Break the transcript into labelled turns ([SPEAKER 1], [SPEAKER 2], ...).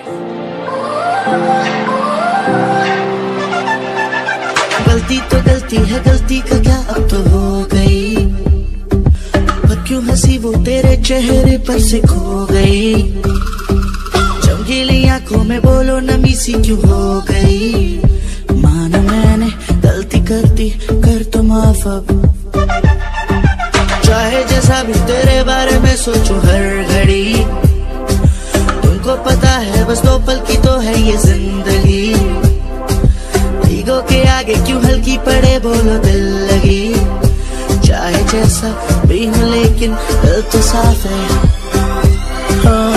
[SPEAKER 1] गलती तो गलती है, गलती का क्या अब तो हो गई, पर क्यों हंसी वो तेरे चेहरे पर से खो गई। चमकीली आंखों में बोलो नमी सी क्यों हो गई। माना मैंने गलती कर दी, कर तो माफ अब। चाहे जैसा भी तेरे बारे में सोचूं हर घड़ी, तुमको पता है बस 2 पल की तो है ये जिंदगी। ईगो के आगे क्यों हल्की पड़े बोलो दिल लगी। चाहे जैसा भी हूँ लेकिन दिल तो साफ है।